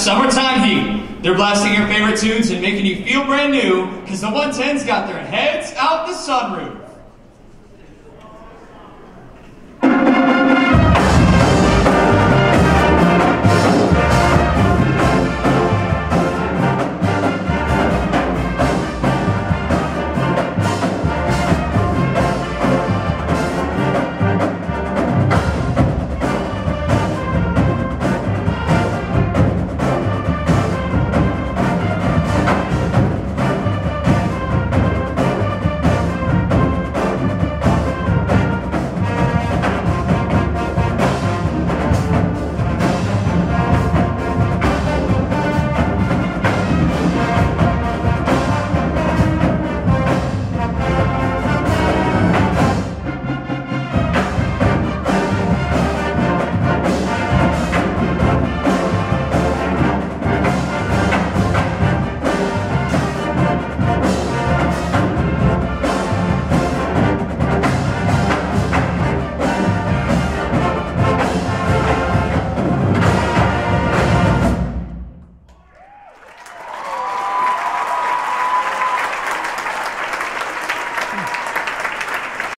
Summertime Heat. They're blasting your favorite tunes and making you feel brand new because the 110's got their heads out the sunroof.